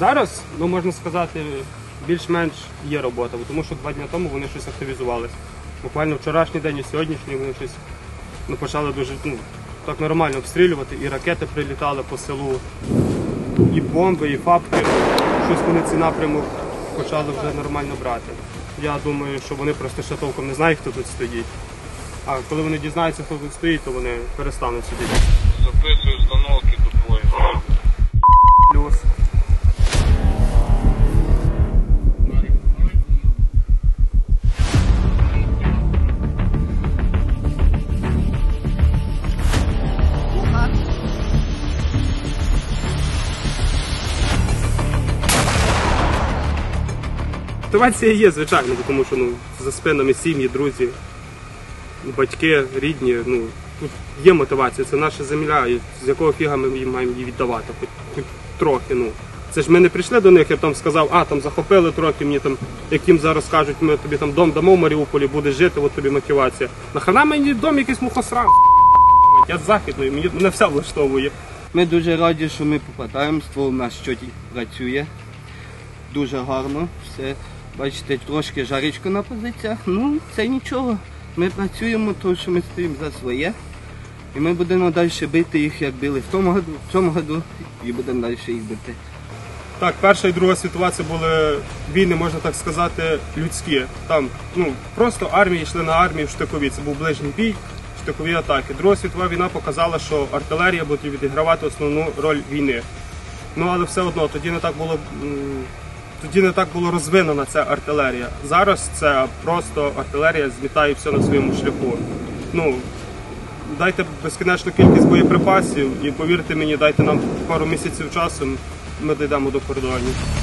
Зараз, ну можна сказати, більш-менш є робота, тому що 2 дні тому вони щось активізувалися. Буквально вчорашній день і сьогоднішній вони щось почали дуже так нормально обстрілювати, і ракети прилітали по селу, і бомби, і фабки. Щось вони ці напрямок почали вже нормально брати. Я думаю, що вони просто ще толком не знають, хто тут стоїть. А коли вони дізнаються, хто тут стоїть, то вони перестануть сидіти. Записую установки до твої. Плюс. Мотивація є, звичайно, тому що за спинами сім'ї, друзі, батьки, рідні, тут є мотивація, це наша земля, і з якого фіга ми маємо її віддавати, хоч трохи. Це ж ми не прийшли до них, я там сказав, там захопили трохи, мені там, як їм зараз кажуть, ми тобі там дом дамо в Маріуполі, будеш жити, от тобі мотивація. Нахрена мені дом якийсь мухосран? Я з Західної, мене все влаштовує. Ми дуже раді, що ми попадаємо, ствол у нас щодня працює, дуже гарно все. Бачите, трошки жаречко на позиціях, це нічого. Ми працюємо, тому що ми стоїмо за своє. І ми будемо далі бити їх, як били в цьому году, і будемо далі їх бити. Так, Перша і Друга світова це були війни, можна так сказати, людські. Там просто армії йшли на армію в штикові, це був ближній бій, штикові атаки. Друга світова війна показала, що артилерія буде відігравати основну роль війни. Але все одно, тоді не так було розвинена ця артилерія. Зараз це просто артилерія змітає все на своєму шляху. Дайте безкінечну кількість боєприпасів і повірте мені, дайте нам пару місяців часу, ми дійдемо до кордонів.